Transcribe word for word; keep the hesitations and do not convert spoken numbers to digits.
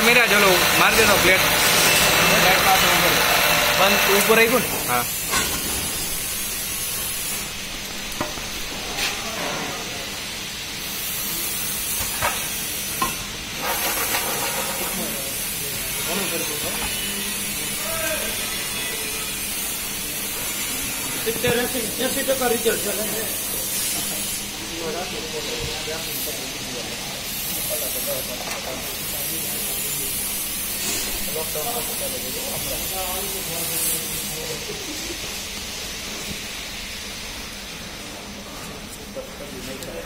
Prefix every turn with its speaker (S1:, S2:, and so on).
S1: मेरा चलो मार देता प्लेट
S2: बंद ऊपर आई कौन।
S1: हाँ
S2: ऐसे टका रिजल्ट चला है। लॉकडाउन